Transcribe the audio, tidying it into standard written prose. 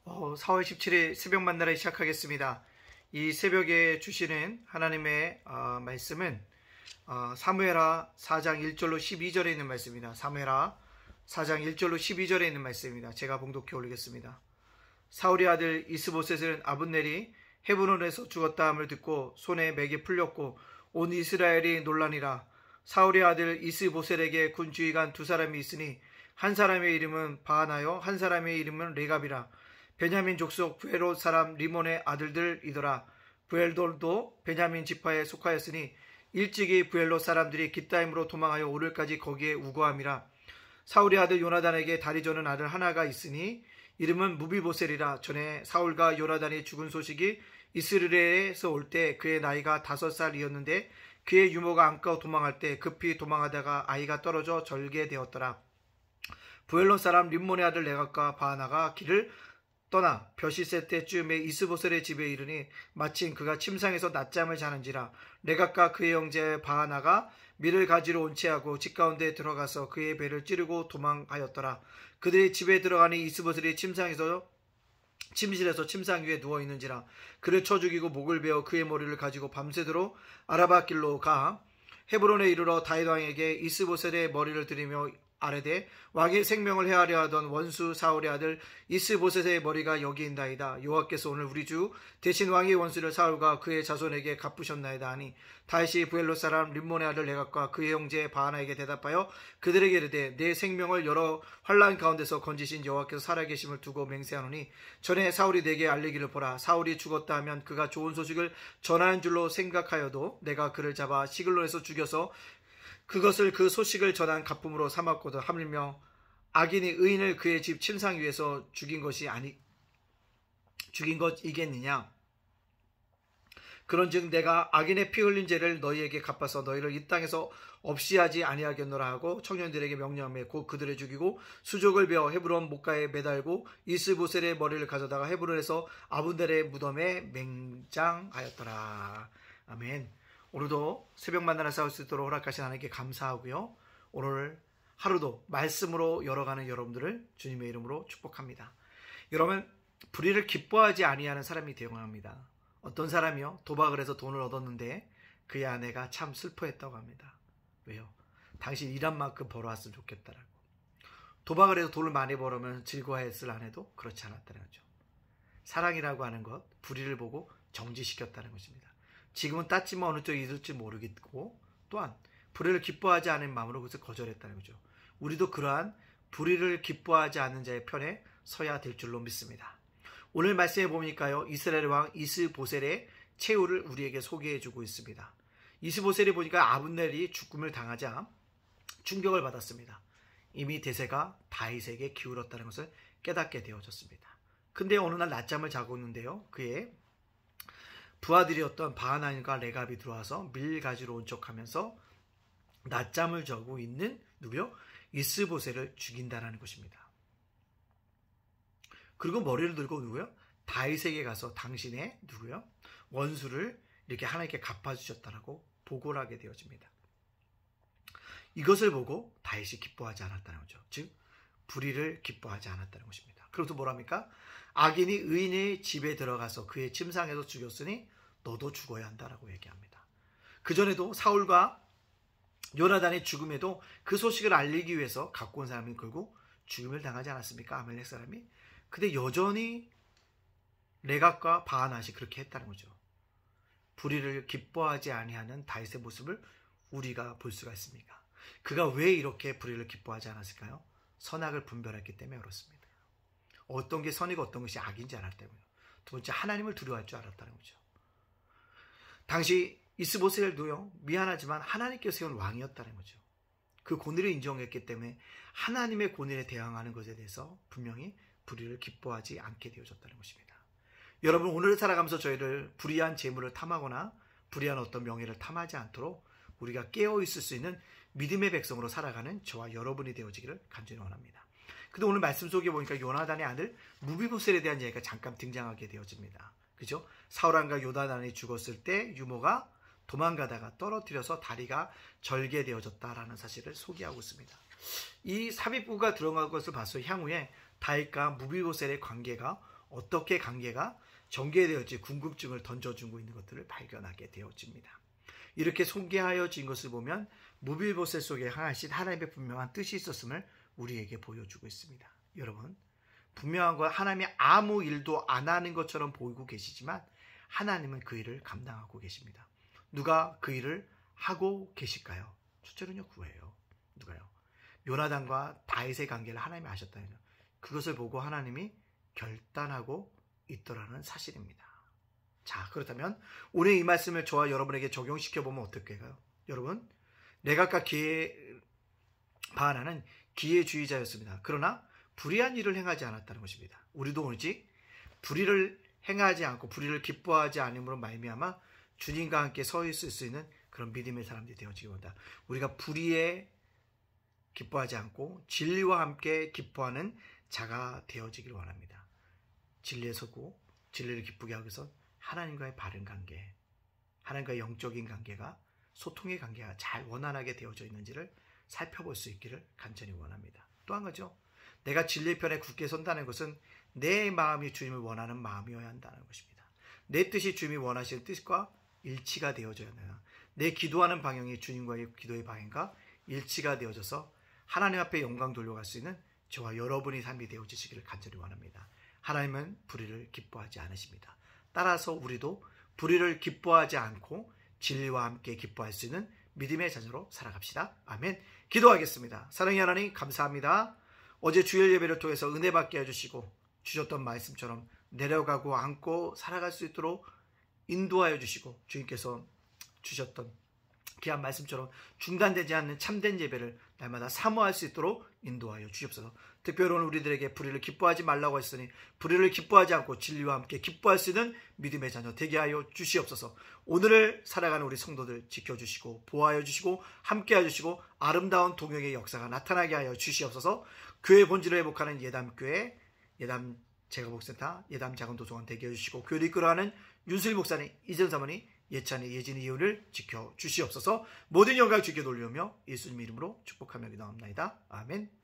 4월 17일 새벽 만나를 시작하겠습니다. 이 새벽에 주시는 하나님의 말씀은 사무엘하 4장 1절로 12절에 있는 말씀입니다. 사무엘하 4장 1절로 12절에 있는 말씀입니다. 제가 봉독해 올리겠습니다. 사울의 아들 이스보셋은 아브넬이 헤브론에서 죽었다 함을 듣고 손에 맥이 풀렸고 온 이스라엘이 놀라니라. 사울의 아들 이스보셋에게 군 주의관 두 사람이 있으니 한 사람의 이름은 바하나요 한 사람의 이름은 레갑이라. 베냐민 족속 부엘롯 사람 리몬의 아들들이더라. 부엘돌도 베냐민 지파에 속하였으니 일찍이 부엘롯 사람들이 깃다임으로 도망하여 오늘까지 거기에 우거함이라. 사울의 아들 요나단에게 다리 저는 아들 하나가 있으니 이름은 무비보셀이라. 전에 사울과 요나단이 죽은 소식이 이스라엘에서 올 때 그의 나이가 5살이었는데 그의 유모가 안고 도망할 때 급히 도망하다가 아이가 떨어져 절게 되었더라. 부엘롯 사람 림몬의 아들 레갑과 바하나가 길을 떠나 벼시세 때쯤에 이스보셀의 집에 이르니 마침 그가 침상에서 낮잠을 자는지라. 레갑과 그의 형제 바하나가 밀을 가지러 온 채하고 집 가운데 들어가서 그의 배를 찌르고 도망하였더라. 그들이 집에 들어가니 이스보셀이 침실에서 침상 위에 누워있는지라. 그를 쳐 죽이고 목을 베어 그의 머리를 가지고 밤새도록 아라바 길로 가 헤브론에 이르러 다윗 왕에게 이스보셀의 머리를 들이며 아뢰되 왕의 생명을 해하려 하던 원수 사울의 아들 이스보셋의 머리가 여기 있나이다. 여호와께서 오늘 우리 주 대신 왕의 원수를 사울과 그의 자손에게 갚으셨나이다 하니 다윗이 부엘롯 사람 림몬의 아들 레갑과 그의 형제 바하나에게 대답하여 그들에게 이르되 내 생명을 여러 환난 가운데서 건지신 여호와께서 살아계심을 두고 맹세하노니 전에 사울이 내게 알리기를 보라. 사울이 죽었다 하면 그가 좋은 소식을 전하는 줄로 생각하여도 내가 그를 잡아 시글론에서 죽여서 그것을 그 소식을 전한 가품으로 삼았거든. 하물며 악인이 의인을 그의 집 침상 위에서 죽인 것이겠느냐. 그런즉 내가 악인의 피 흘린 죄를 너희에게 갚아서 너희를 이 땅에서 없이 하지 아니하겠노라 하고 청년들에게 명령하며 곧 그들을 죽이고 수족을 베어 헤브론 목가에 매달고 이스보셀의 머리를 가져다가 헤브론에서 아브넬의 무덤에 맹장하였더라. 아멘. 오늘도 새벽 만나를 싸울 수 있도록 허락하신 하나님께 감사하고요. 오늘 하루도 말씀으로 열어가는 여러분들을 주님의 이름으로 축복합니다. 여러분, 불의를 기뻐하지 아니하는 사람이 되어야 합니다. 어떤 사람이요? 도박을 해서 돈을 얻었는데 그의 아내가 참 슬퍼했다고 합니다. 왜요? 당신 일한 만큼 벌어왔으면 좋겠다라고. 도박을 해서 돈을 많이 벌으면 즐거워했을 아내도 그렇지 않았다는 거죠. 사랑이라고 하는 것, 불의를 보고 정지시켰다는 것입니다. 지금은 땄지만 어느 쪽이 있을지 모르겠고 또한 불의를 기뻐하지 않은 마음으로 그것을 거절했다는 거죠. 우리도 그러한 불의를 기뻐하지 않는 자의 편에 서야 될 줄로 믿습니다. 오늘 말씀해 보니까요, 이스라엘 왕 이스보셀의 최후를 우리에게 소개해 주고 있습니다. 이스보셀이 보니까 아브넬이 죽음을 당하자 충격을 받았습니다. 이미 대세가 다윗에게 기울었다는 것을 깨닫게 되어졌습니다. 근데 어느 날 낮잠을 자고 있는데요, 그의 부하들이었던 바하나과 레갑이 들어와서 밀 가지러 온 척하면서 낮잠을 자고 있는 누구요? 이스보셀을 죽인다라는 것입니다. 그리고 머리를 들고 누구요? 다윗에게 가서 당신의 누구요? 원수를 이렇게 하나님께 갚아주셨다라고 보고를 하게 되어집니다. 이것을 보고 다윗이 기뻐하지 않았다는 거죠. 즉 불의를 기뻐하지 않았다는 것입니다. 그리고 뭐랍니까? 악인이 의인의 집에 들어가서 그의 침상에서 죽였으니 너도 죽어야 한다라고 얘기합니다. 그전에도 사울과 요나단의 죽음에도 그 소식을 알리기 위해서 갖고 온 사람이 결국 죽음을 당하지 않았습니까? 아멜렉 사람이. 근데 여전히 레갑과 바하낫이 그렇게 했다는 거죠. 불의를 기뻐하지 아니하는 다윗의 모습을 우리가 볼 수가 있습니까? 그가 왜 이렇게 불의를 기뻐하지 않았을까요? 선악을 분별했기 때문에 그렇습니다. 어떤 게 선이고 어떤 것이 악인지 알았다고요. 두 번째, 하나님을 두려워할 줄 알았다는 거죠. 당시 이스보셀도요, 미안하지만 하나님께서 세운 왕이었다는 거죠. 그 권위를 인정했기 때문에 하나님의 권위에 대항하는 것에 대해서 분명히 불의를 기뻐하지 않게 되어졌다는 것입니다. 여러분, 오늘 살아가면서 저희를 불의한 재물을 탐하거나 불의한 어떤 명예를 탐하지 않도록 우리가 깨어있을 수 있는 믿음의 백성으로 살아가는 저와 여러분이 되어지기를 간절히 원합니다. 근데 오늘 말씀 속에 보니까 요나단의 아들 무비보셀에 대한 이야기가 잠깐 등장하게 되어집니다. 그죠? 사울왕과 요나단이 죽었을 때 유모가 도망가다가 떨어뜨려서 다리가 절개되어졌다라는 사실을 소개하고 있습니다. 이 삽입부가 들어간 것을 봐서 향후에 다윗과 무비보셀의 관계가 어떻게 관계가 전개되었지 궁금증을 던져주고 있는 것들을 발견하게 되어집니다. 이렇게 소개하여진 것을 보면 무빌보셋 속에 항하신 하나님의 분명한 뜻이 있었음을 우리에게 보여주고 있습니다. 여러분, 분명한 건 하나님이 아무 일도 안 하는 것처럼 보이고 계시지만 하나님은 그 일을 감당하고 계십니다. 누가 그 일을 하고 계실까요? 첫째로는요, 구해요. 누가요? 요나단과 다윗의 관계를 하나님이 아셨다는 것. 그것을 보고 하나님이 결단하고 있더라는 사실입니다. 자, 그렇다면 오늘 이 말씀을 저와 여러분에게 적용시켜보면 어떨까요? 여러분, 내각과 바하나는 기회주의자였습니다. 그러나 불의한 일을 행하지 않았다는 것입니다. 우리도 오직 불의를 행하지 않고 불의를 기뻐하지 않음으로 말미암아 주님과 함께 서 있을 수 있는 그런 믿음의 사람들이 되어지기 원한다. 우리가 불의에 기뻐하지 않고 진리와 함께 기뻐하는 자가 되어지기를 원합니다. 진리에 서고 진리를 기쁘게 하기 위해서 하나님과의 바른 관계, 하나님과의 영적인 관계가, 소통의 관계가 잘 원활하게 되어져 있는지를 살펴볼 수 있기를 간절히 원합니다. 또 한 가지요. 내가 진리의 편에 굳게 선다는 것은 내 마음이 주님을 원하는 마음이어야 한다는 것입니다. 내 뜻이 주님이 원하시는 뜻과 일치가 되어져야 한다. 내 기도하는 방향이 주님과의 기도의 방향과 일치가 되어져서 하나님 앞에 영광 돌려갈 수 있는 저와 여러분의 삶이 되어지시기를 간절히 원합니다. 하나님은 불의를 기뻐하지 않으십니다. 따라서 우리도 불의를 기뻐하지 않고 진리와 함께 기뻐할 수 있는 믿음의 자녀로 살아갑시다. 아멘. 기도하겠습니다. 사랑의 하나님, 감사합니다. 어제 주일 예배를 통해서 은혜 받게 해주시고 주셨던 말씀처럼 내려가고 앉고 살아갈 수 있도록 인도하여 주시고 주님께서 주셨던 귀한 말씀처럼 중단되지 않는 참된 예배를 날마다 사모할 수 있도록 인도하여 주시옵소서. 특별히 오늘 우리들에게 불의를 기뻐하지 말라고 했으니 불의를 기뻐하지 않고 진리와 함께 기뻐할 수 있는 믿음의 자녀 되게 하여 주시옵소서. 오늘을 살아가는 우리 성도들 지켜주시고 보호하여 주시고 함께하여 주시고 아름다운 동역의 역사가 나타나게 하여 주시옵소서. 교회 본질을 회복하는 예담교회, 예담 제가복센터, 예담 작은도서관 되게 해주시고 교회를 이끌어가는 윤슬 목사님, 이전 사모님, 예찬이, 예진이, 이혼을 지켜주시옵소서. 모든 영광 주께 돌리며 예수님 이름으로 축복하며 기도합니다. 아멘.